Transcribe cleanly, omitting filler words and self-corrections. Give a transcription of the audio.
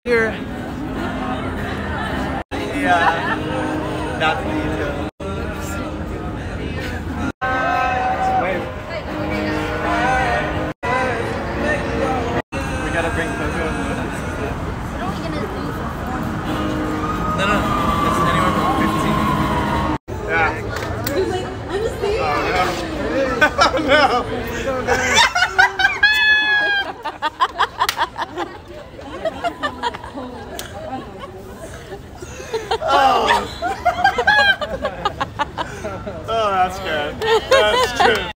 Here. Yeah. That's the detail. Wait. We gotta bring Coco. What are we gonna do for fun? No. It's anywhere from 15. Yeah. He's like, I'm just saying. Oh no. So nice. Oh, that's good. That's true.